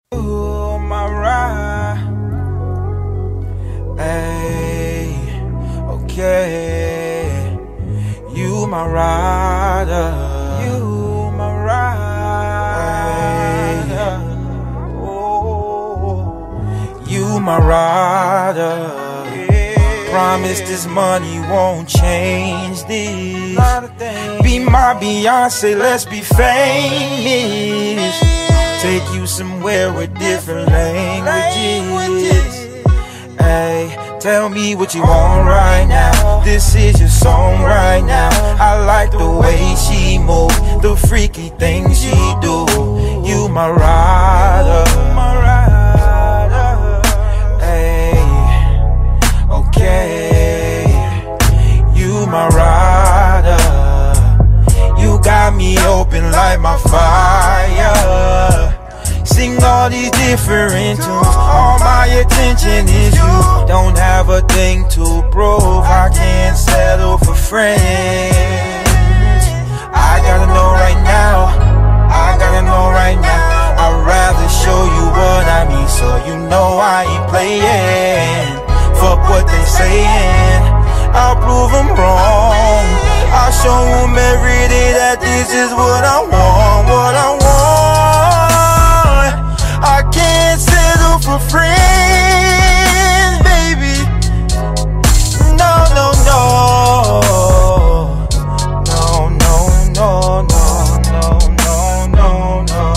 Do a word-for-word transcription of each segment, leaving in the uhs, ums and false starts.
You my ride, hey, okay. You my rider, you my rider, oh, you my rider. Promise this money won't change this. Be my Beyonce, let's be famous. Take you somewhere with different languages. Hey, tell me what you want right now. This is your song right now. I like the way she move, the freaky things she do. You my rider, hey, okay. You my rider. You got me open like my fire. Sing all these different tunes, all my attention is you. Don't have a thing to prove, I can't settle for friends. I gotta know right now, I gotta know right now. I'd rather show you what I mean, so you know I ain't playing. Fuck what they saying, I'll prove them wrong. I'll show them every day that this is what I want, what I want. I can't settle for friends, baby. No, no, no. No, no, no, no, no, no, no,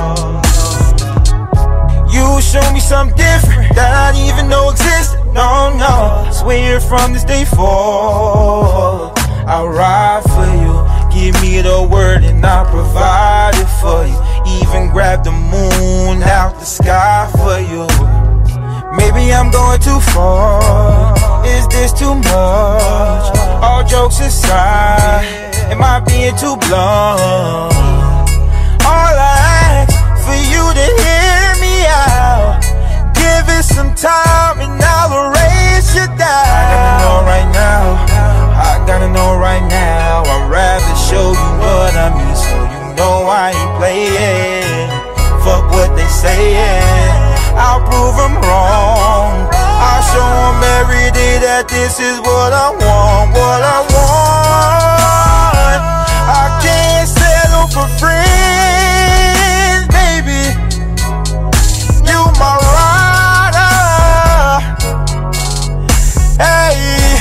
no. You show me something different that I didn't even know existed. No, no. Swear from this day forward, I'll ride for you. Give me the word and I'll provide it for you. Even grab the moon out the sky for you. Maybe I'm going too far. Is this too much? All jokes aside, am I being too blunt? All I ask for you to hear me out. Give it some time and I'll erase you down. I gotta know right now, I gotta know right now. I'd rather show you what I mean, so you know I ain't playing. Fuck what they saying, I'll prove them wrong. I'll show them every day that this is what I want, what I want. I can't settle for friends, baby. You my rider, hey,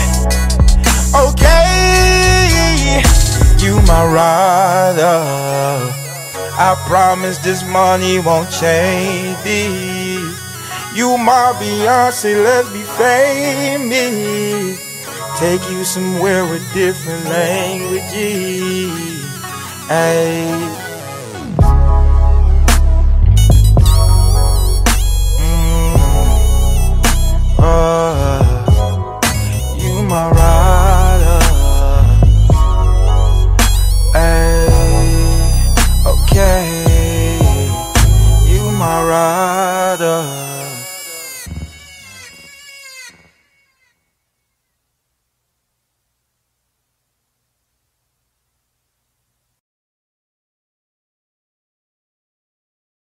okay. You my rider. I promise this money won't change this. You my Beyonce, let's be famous. Take you somewhere with different languages. Ay.